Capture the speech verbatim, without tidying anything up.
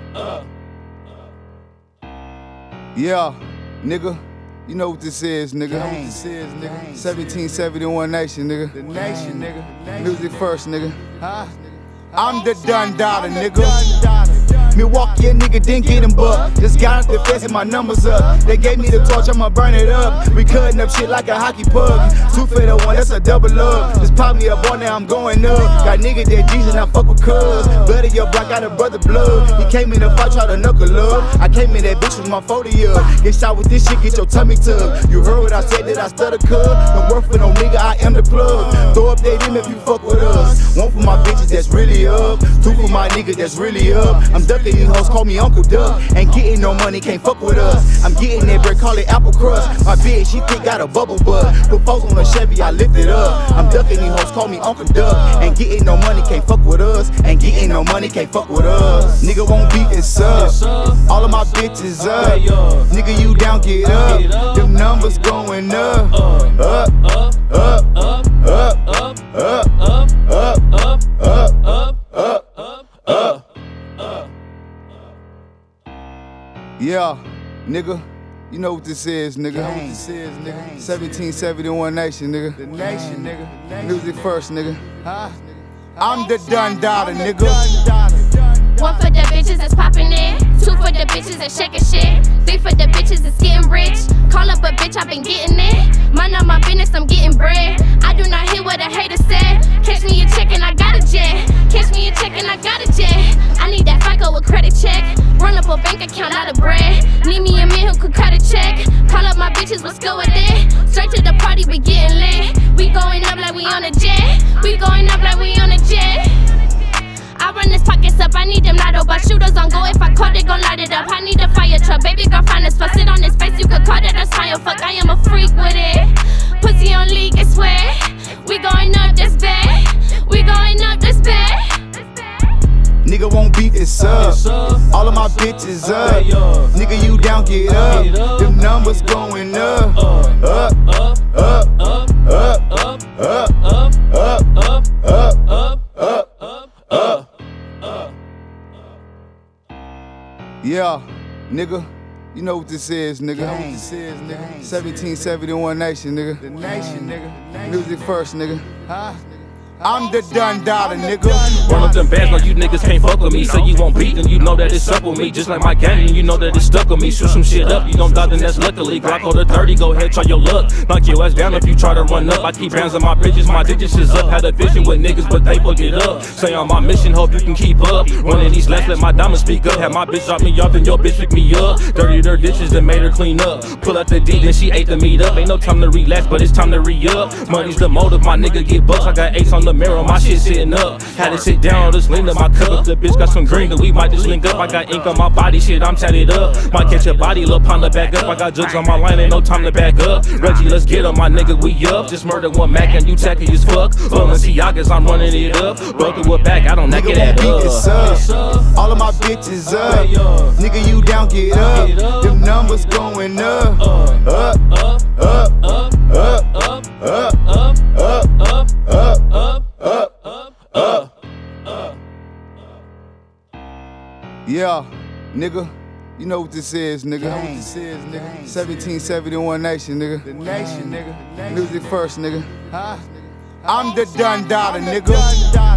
Yeah, nigga. You know what this is, nigga. Know what this is, nigga. seventeen seventy-one Nation, nigga. The Nation, nigga. Music first, nigga. Huh? I'm the Dun Dada, nigga. Milwaukee, a nigga didn't get him buck. Just got up the fence and my numbers up. They gave me the torch, I'ma burn it up. We cutting up shit like a hockey puck. Two for the one, that's a double up. Just pop me up on there, I'm going up. Got nigga that G's and I fuck with cuz. Blood in your block, got a brother blood. He came in the fight, try to knuckle up. I came in that bitch with my forty up. Get shot with this shit, get your tummy tucked. You heard what I said, that I stutter cuz. Don't work for no nigga, I am the plug. Throw up that in if you fuck with us. One for my bitches that's really up. Two for my nigga that's really up. I'm ducking these hoes, call me Uncle Duck. Ain't getting no money, can't fuck with us. I'm getting that bread, call it apple crust. My bitch, she think got a bubble butt. Put folks on a Chevy, I lift it up. I'm ducking these hoes, call me Uncle Duck. Ain't getting no money, can't fuck with us. Ain't getting no money, can't fuck with us. Nigga won't beat, it's up. All of my bitches up. Nigga, you down, get up. Them numbers going up. Up, up, up, up, up, up, up, up, up, up, up, up, up, up. Yeah, nigga. You know what this is, nigga. Know what this is, nigga. seventeen seventy-one Nation, nigga. The Nation, nigga. Music first, nigga. Huh? I'm the Dun Dada, nigga. One for the bitches that's popping in. Two for the bitches that's shaking shit. Three for the bitches that's getting rich. Call up a bitch, I been getting it. Mind on my business, I'm getting bread. I do not hear what a hater said. Catch me a check and I got a jet. Catch me a check and I got a jet. I need that FICO with credit check. Run up a bank account, not a bread. Need me a man who could cut a check. Call up my bitches, what's good with it? Straight to the party, we getting lit. We going up like we on a jet. We going up like we on a jet. I run his pockets up, I need them lotto, but shooters on go. If I call, they gon' light it up. I need a fire truck, baby girl, find us fuck. Sit on his face, you could call that a sign. Fuck, I am a freak with it. Pussy on league, it's wet. We going up this bed. We going up this bed. Nigga won't beat, it's up. All of my bitches up. Nigga, you down, get up. Them numbers going up. Up, up, up, up, up, up, up, up, up, up, up, up, up, up. Yeah, nigga. You know what this is, nigga. Know what this is, nigga. seventeen seventy-one Nation, nigga. The Nation, nigga. Music first, nigga. Huh? I'm the Dun Dada, nigga. Run up them bands, like you niggas can't fuck with me. Say you won't beat, then you know that it's up with me. Just like my gang, and you know that it's stuck with me. Shoot some shit up, you don't die, then that's luckily. Glock hold a thirty, go ahead, try your luck. Knock your ass down if you try to run up. I keep hands on my bitches, my digits is up. Had a vision with niggas, but they fuck it up. Stay on my mission, hope you can keep up. Running these laps, let my diamonds speak up. Have my bitch drop me off, then your bitch pick me up. Dirty her dishes, then made her clean up. Pull out the D, then she ate the meat up. Ain't no time to relax, but it's time to re-up. Money's the motive, my nigga get bucks. I got ace on the mirror, my shit sitting up. Had to sit down, just lean to my cup. If the bitch got some green, then we might just link up. I got ink on my body, shit, I'm tatted up. Might catch a body, little pound to back up. I got jugs on my line, ain't no time to back up. Reggie, let's get up, my nigga, we up. Just murder one Mac and you tacky as fuck. Balenciagas, I'm running it up. Broke it back, I don't knock it at up. All of my bitches up. Nigga, you down, get up. Them numbers going up. Up, up, up, up, up, up, up, up, up, up, up, up, up. Up, up, yeah, nigga. You know what this is, nigga. Know what this is, nigga. seventeen seventy-one Nation, nigga. The Nation, nigga. Music first, nigga. Huh? I'm the Dun Dada, nigga.